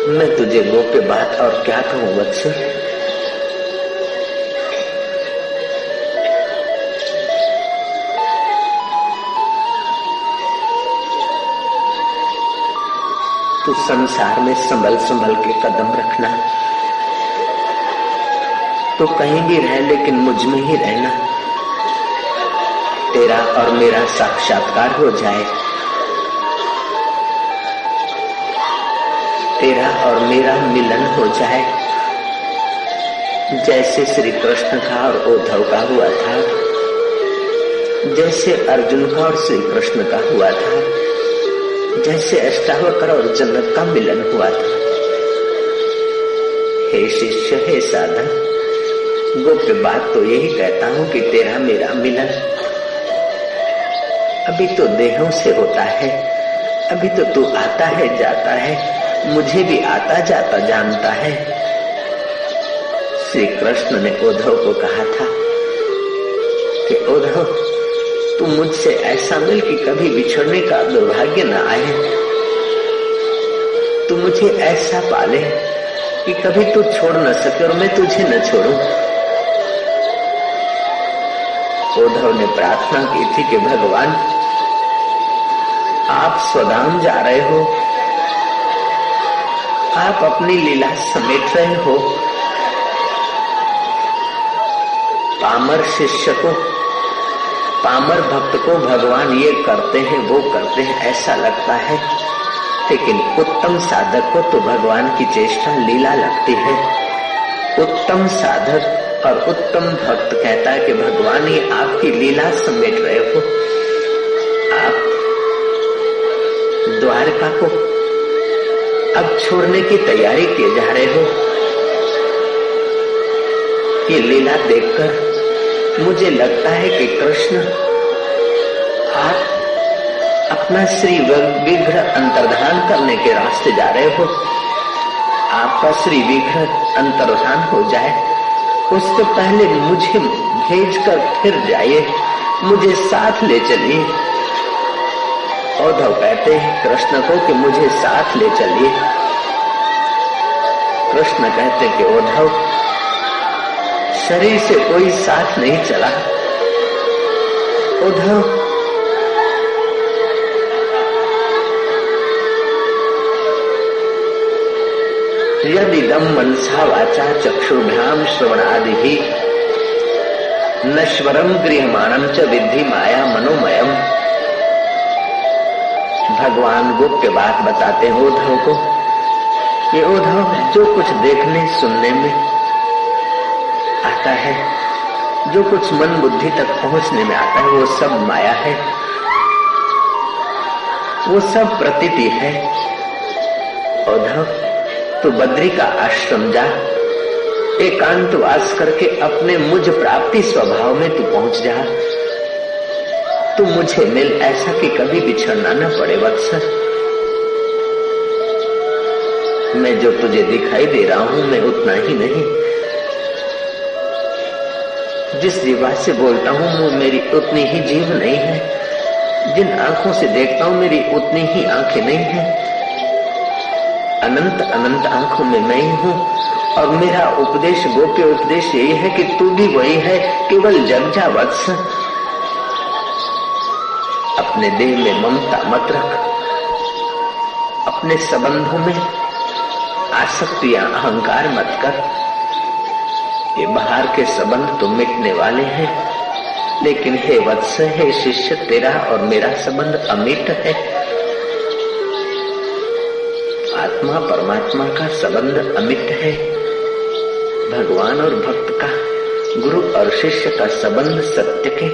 मैं तुझे गोप्य बात और क्या कहूं वत्स। तू संसार में संभल संभल के कदम रखना। तो कहीं भी रह लेकिन मुझ में ही रहना। तेरा और मेरा साक्षात्कार हो जाए, तेरा और मेरा मिलन हो जाए, जैसे श्री कृष्ण का और उद्धव का हुआ था, जैसे अर्जुन का और श्री कृष्ण का हुआ था, जैसे अष्टावक्र और जन्नत का मिलन हुआ था। हे शिष्य, हे साधक, गुप्त बात तो यही कहता हूं कि तेरा मेरा मिलन अभी तो देहों से होता है। अभी तो तू आता है जाता है, मुझे भी आता जाता जानता है। श्री कृष्ण ने उद्धव को कहा था कि उद्धव, तू मुझसे ऐसा मिल कि कभी बिछड़ने का दुर्भाग्य न आए। तू मुझे ऐसा पाले कि कभी तू छोड़ न सके और मैं तुझे न छोड़ूं। उद्धव ने प्रार्थना की थी कि भगवान, आप स्वधाम जा रहे हो, आप अपनी लीला समेट रहे हो, पामर शिष्य को, पामर भक्त को भगवान ये करते हैं वो करते हैं ऐसा लगता है, लेकिन उत्तम साधक को तो भगवान की चेष्टा लीला लगती है। उत्तम साधक और उत्तम भक्त कहता है कि भगवान ये आपकी लीला समेट रहे हो। आप द्वारका को अब छोड़ने की तैयारी किए जा रहे हो। ये लीला देखकर मुझे लगता है कि कृष्ण, आप अपना श्री विग्रह अंतर्धान करने के रास्ते जा रहे हो। आपका श्री विग्रह अंतर्धान हो जाए, उससे पहले मुझे भेजकर फिर जाइए, मुझे साथ ले चलिए। उद्धव कहते हैं कृष्ण को कि मुझे साथ ले चलिए। कृष्ण कहते कि उद्धव, शरीर से कोई साथ नहीं चला। उद्धव, यदिदं मनसा वाचा चक्षुर्भ्याम श्रवणादिहि नश्वरम गृह्यमाणं च विद्धि माया मनोमयम। भगवान गुप्त बात बताते हैं उद्धव को, ये उद्धव, जो कुछ देखने सुनने में आता है, जो कुछ मन बुद्धि तक पहुंचने में आता है, वो सब माया है, वो सब प्रतीति है। उद्धव, तू बद्री का आश्रम जा, एकांतवास करके अपने मुझ प्राप्ति स्वभाव में तू पहुंच जा। तू मुझे मिल, ऐसा कि कभी बिछड़ना न पड़े वत्स। मैं जो तुझे दिखाई दे रहा हूं, मैं उतना ही नहीं। जिस जीवा से बोलता हूं वो मेरी उतनी ही जीव नहीं है। जिन आंखों से देखता हूं मेरी उतनी ही आंखें नहीं है। अनंत अनंत आंखों में मैं ही हूँ और मेरा उपदेश, गोप्य उपदेश यही है कि तू भी वही है, केवल जग जा वत्स। अपने देह में ममता मत रख, अपने संबंधों में आसक्ति या अहंकार मत कर। ये बाहर के संबंध तो मिटने वाले हैं, लेकिन हे वत्स, हे शिष्य, तेरा और मेरा संबंध अमिट है। आत्मा परमात्मा का संबंध अमिट है। भगवान और भक्त का, गुरु और शिष्य का संबंध सत्य के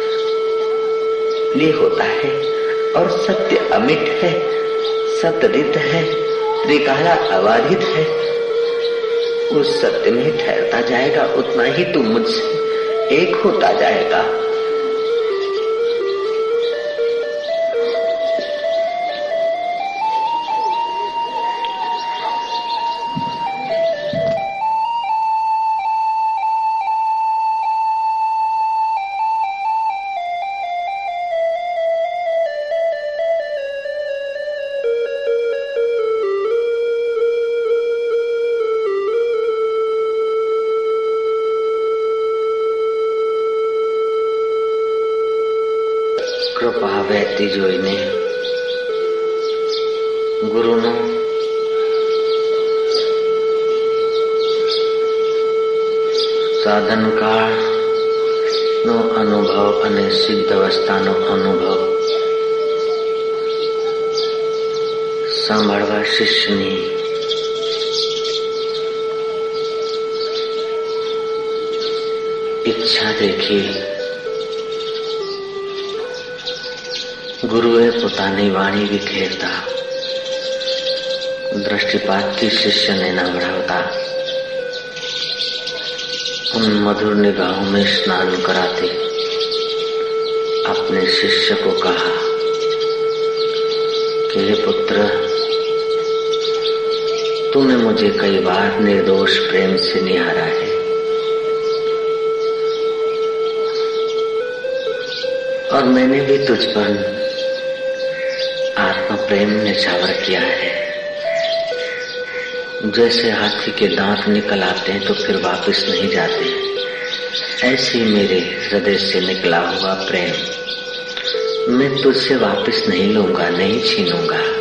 लिए होता है और सत्य अमिट है, सतरित है, त्रिकाला अबाधित है। उस सत्य में ठहरता जाएगा, उतना ही तू मुझसे एक होता जाएगा। સાધનકાળનો અનુભવ અને સિદ્ધ અવસ્થાનો અનુભવ સાંભળવા શિષ્યની ઈચ્છા દેખી ગુરુએ પોતાની વાણી વિખેરતા दृष्टिपातથી शिष्य ने नवड़ावता उन मधुर निगाहों में स्नान कराते अपने शिष्य को कहा कि हे पुत्र, तूने मुझे कई बार निर्दोष प्रेम से निहारा है और मैंने भी तुझ पर आत्म प्रेम निछावर किया है। जैसे हाथी के दांत निकल आते हैं तो फिर वापस नहीं जाते, ऐसे मेरे हृदय से निकला हुआ प्रेम मैं तुझसे वापस नहीं लूंगा, नहीं छीनूंगा।